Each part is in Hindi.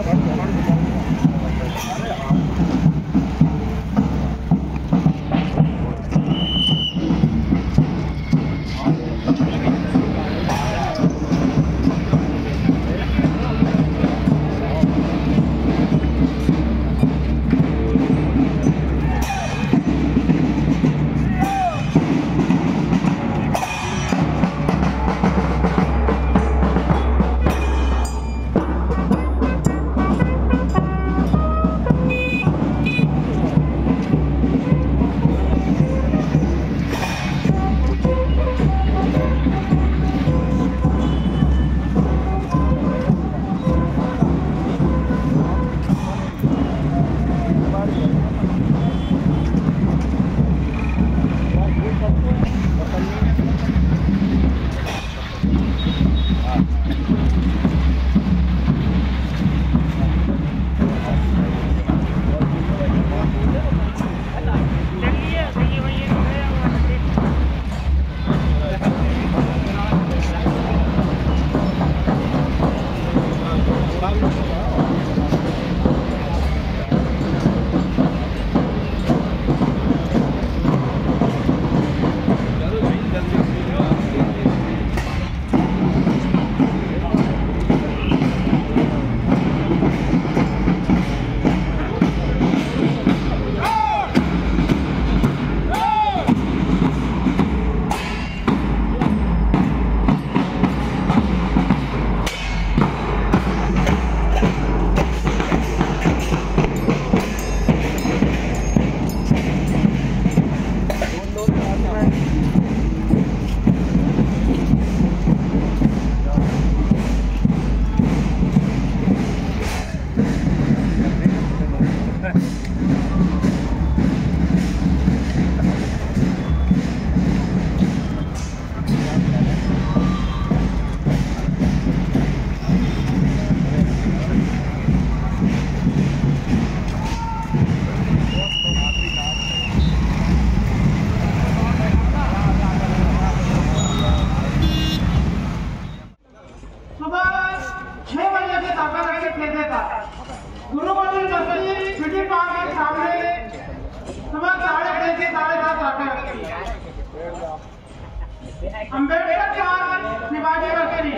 अम्बेडकर चौक शिवाजी बस्ती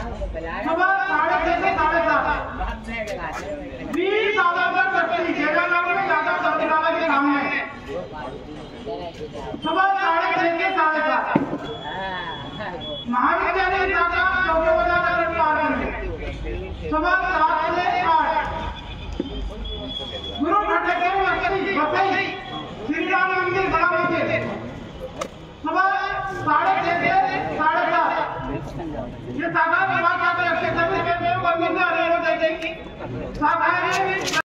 सुबह 6:30 से 7:30 वीर सावरकर बस्ती जयनगर में यादव संग्रहालय के सामने सुबह 6:30 से 7:30 महाविद्यालय शाखा चौके बाजार पार्क में सुबह 7 से 8 गुरु खंडेश्वर बस्ती बसई श्री राम मंदिर बड़ा मंदिर सुबह 6:30 से 7:30 ये शाखा विभाग का सभी शाखाएं